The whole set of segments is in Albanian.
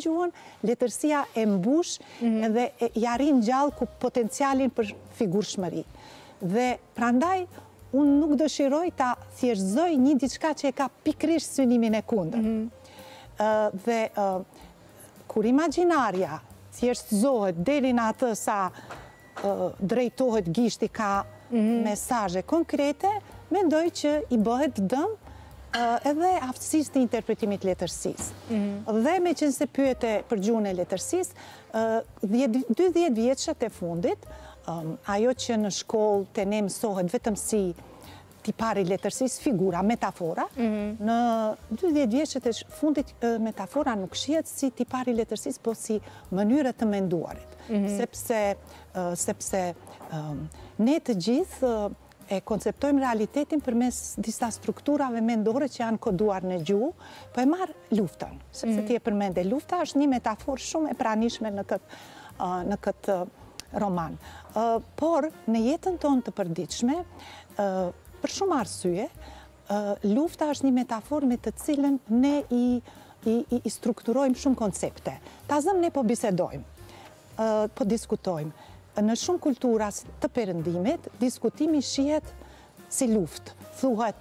gjuhën, letërsia e mbush dhe ja rin gjallë ku potencialin për figurshmëri. Dhe prandaj, unë nuk dëshiroj ta thjeshtëzoj një diçka që e ka pikrisht synimin e kundër. Dhe kur imagjinarja thjeshtëzohet deri në atë sa drejtohet gishti ka mesazhe konkrete, mendoj që i bëhet dëm edhe aftësisë të interpretimit letërsisë. Dhe me qenë se pyete për gjuhën e letërsisë, 20 vjeçët e fundit, ajo që në shkollë të ne mësohet vetëm si tipari letërsisë, figura, metafora, në 20 vjeçët e fundit metafora nuk shihet si tipari letërsisë, po si mënyrë të menduarit. Sepse ne të gjithë e konceptojmë realitetin përmes disa strukturave mendore që janë koduar në gjuhë, po e marr luftën, sepse ti e përmende lufta është një metaforë shumë e pranishme në këtë roman. Por në jetën tonë të përditshme, për shumë arsye, lufta është një metaforë me të cilën ne i strukturojmë shumë koncepte. Ta zëm ne po bisedojmë, po diskutojmë. Në shumë kulturas të perëndimit, diskutimi shihet si luftë. Thuhet,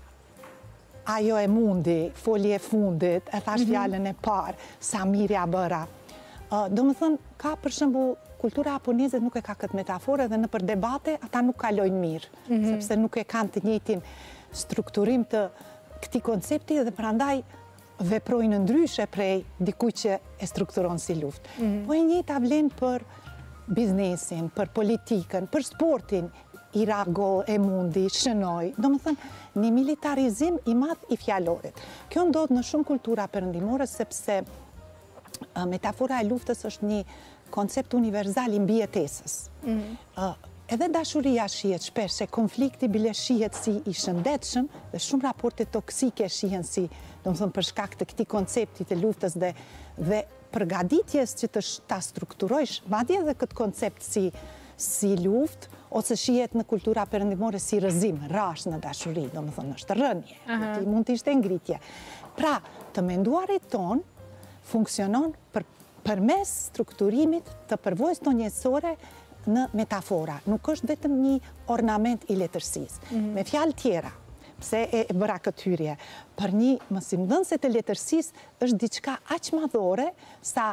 ajo e mundi, folje e fundit, e thash fjalën e parë, sa mirja bëra. Do më thënë, ka për shembull, kultura japoneze nuk e ka këtë metaforë dhe në për debate ata nuk kalojnë mirë, sepse nuk e kanë të njëjtin strukturim të këtij koncepti dhe prandaj veprojnë ndryshe prej dikujt që e strukturon si luftë. Po e njëjta vlen për biznesin, për politikën, për sportin, Irago, e mundi, shënoj, do më thënë, një militarizim i madh i fjalorit. Kjo ndodh në shumë kultura perëndimore sepse metafora e luftës është një koncept universal i mbijetesës. Edhe dashuria shihet shpesh, se konflikti bile shihet si i shëndetshëm dhe shumë raporte toksike shihen si, do më thënë, për shkak të këtij koncepti të luftës dhe përgatitjes që ta strukturojsh, madje edhe këtë koncept si luftë, ose shihet në kultura perëndimore si rrëzim, rash në dashuri, do më thënë, është rënje, mund të ishte ngritje. Pra, të menduarit ton funksionon përmes strukturimit të përvojës tonë njerëzore në metafora. Nuk është vetëm një ornament i letërsisë. Me fjalë tjera, pse e bëra këtë hyrje, për një mësimdhënëse të letërsisë është diçka aq madhore sa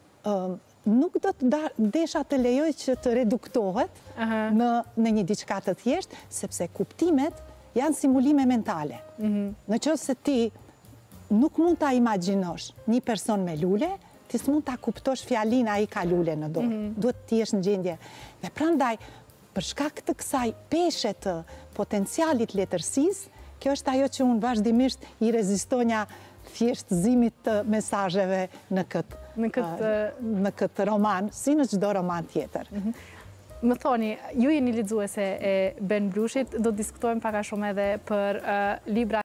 nuk do të desha të lejoj që të reduktohet në një diçka të thjeshtë, sepse kuptimet janë simulime mentale. Në qoftë se ti nuk mund ta imagjinosh një person me lule, ti s'mund ta kuptosh fjalinë ai ka lule në dorë. Duhet të jesh në gjendje. Dhe prandaj, për shkak të kësaj peshe të potencialit letërsisë, kjo është ajo që unë vazhdimisht i rezistonja thjeshtëzimit të mesazheve në këtë roman, si në çdo roman tjetër. Më thoni, ju jeni lexuese e Ben Brushit, do të diskutojmë pak a shumë edhe për libra